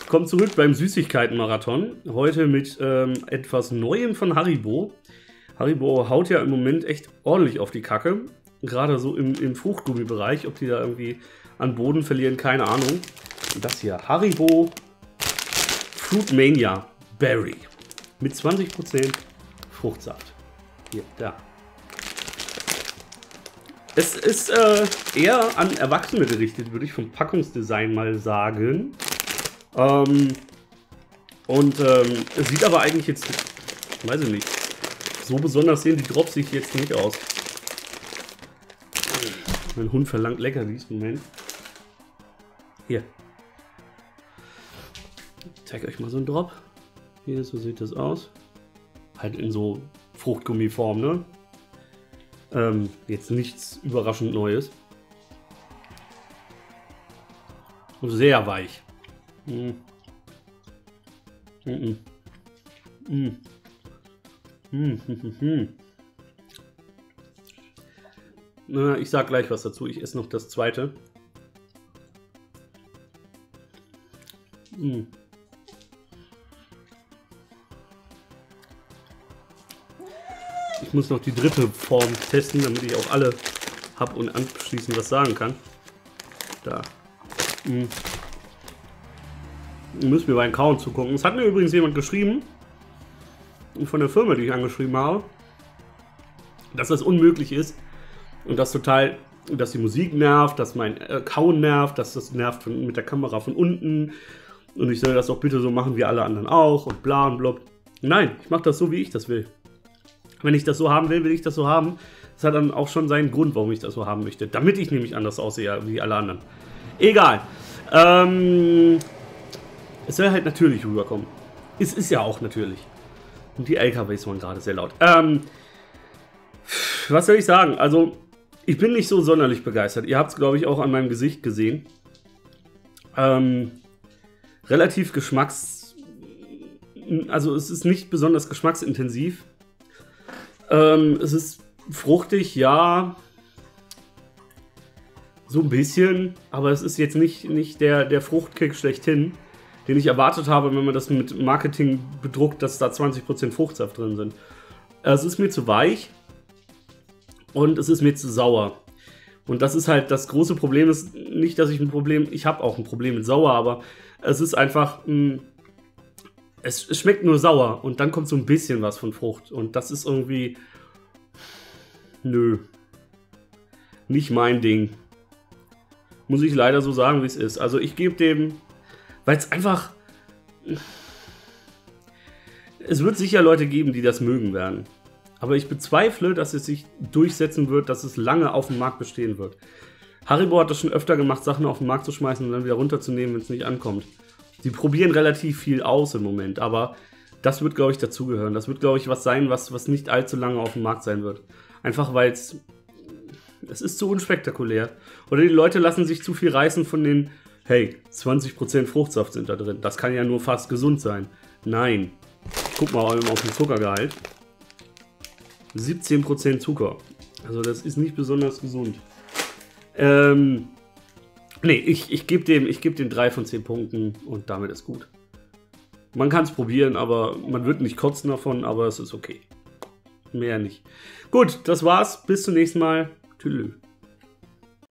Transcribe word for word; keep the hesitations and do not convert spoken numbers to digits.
Willkommen zurück beim Süßigkeiten-Marathon. Heute mit ähm, etwas Neuem von Haribo. Haribo haut ja im Moment echt ordentlich auf die Kacke. Gerade so im, im Fruchtgummi-Bereich. Ob die da irgendwie an Boden verlieren, keine Ahnung. Und das hier, Haribo Fruit Mania Berry. Mit zwanzig Prozent Fruchtsaft. Hier, da. Es ist äh, eher an Erwachsene gerichtet, würde ich vom Packungsdesign mal sagen. Ähm, und ähm, es sieht aber eigentlich jetzt, weiß ich nicht, so besonders sehen die Drops sich jetzt nicht aus. Mein Hund verlangt Leckerlis, Moment. Hier. Ich zeige euch mal so einen Drop. Hier, so sieht das aus. Halt in so Fruchtgummiform, ne? Ähm, jetzt nichts überraschend Neues. Sehr weich. Mm. Mm -mm. Mm. Mm. Na, ich sag gleich was dazu. Ich esse noch das zweite. Mm. Ich muss noch die dritte Form testen, damit ich auch alle habe und anschließend was sagen kann. Da. Mm. Müssen wir beim Kauen zugucken. Es hat mir übrigens jemand geschrieben, von der Firma, die ich angeschrieben habe, dass das unmöglich ist und dass total, dass die Musik nervt, dass mein äh, Kauen nervt, dass das nervt von, mit der Kamera von unten und ich soll das auch bitte so machen wie alle anderen auch und bla und blub. Nein, ich mache das so, wie ich das will. Wenn ich das so haben will, will ich das so haben. Das hat dann auch schon seinen Grund, warum ich das so haben möchte. Damit ich nämlich anders aussehe wie alle anderen. Egal. Ähm... Es soll halt natürlich rüberkommen. Es ist ja auch natürlich. Und die L K Ws waren gerade sehr laut. Ähm, was soll ich sagen? Also, ich bin nicht so sonderlich begeistert. Ihr habt es, glaube ich, auch an meinem Gesicht gesehen. Ähm, relativ geschmacks... Also, es ist nicht besonders geschmacksintensiv. Ähm, es ist fruchtig, ja. So ein bisschen. Aber es ist jetzt nicht, nicht der, der Fruchtkick schlechthin, den ich erwartet habe, wenn man das mit Marketing bedruckt, dass da zwanzig Prozent Fruchtsaft drin sind. Es ist mir zu weich und es ist mir zu sauer. Und das ist halt, das große Problem ist nicht, dass ich ein Problem, ich habe auch ein Problem mit sauer, aber es ist einfach, mh, es, es schmeckt nur sauer und dann kommt so ein bisschen was von Frucht und das ist irgendwie, nö, nicht mein Ding. Muss ich leider so sagen, wie es ist. Also ich gebe dem, weil es einfach... Es wird sicher Leute geben, die das mögen werden. Aber ich bezweifle, dass es sich durchsetzen wird, dass es lange auf dem Markt bestehen wird. Haribo hat das schon öfter gemacht, Sachen auf den Markt zu schmeißen und dann wieder runterzunehmen, wenn es nicht ankommt. Sie probieren relativ viel aus im Moment, aber das wird, glaube ich, dazugehören. Das wird, glaube ich, was sein, was, was nicht allzu lange auf dem Markt sein wird. Einfach weil es... Es ist zu unspektakulär. Oder die Leute lassen sich zu viel reißen von den... Hey, zwanzig Prozent Fruchtsaft sind da drin. Das kann ja nur fast gesund sein. Nein. Guck mal auf den Zuckergehalt. siebzehn Prozent Zucker. Also das ist nicht besonders gesund. Ähm, nee, ich, ich gebe dem, ich geb dem drei von zehn Punkten und damit ist gut. Man kann es probieren, aber man wird nicht kotzen davon, aber es ist okay. Mehr nicht. Gut, das war's. Bis zum nächsten Mal. Tschüss.